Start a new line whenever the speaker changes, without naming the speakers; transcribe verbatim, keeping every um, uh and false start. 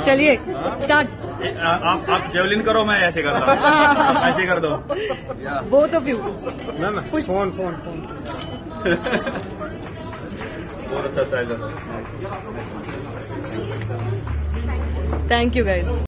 चलिए स्टार्ट।
आप आप जेवलिन करो, मैं ऐसे करता हूँ। ऐसे कर दो।
Both of you.
Phone phone phone
बहुत अच्छा स्टाइल है।
Thank you guys.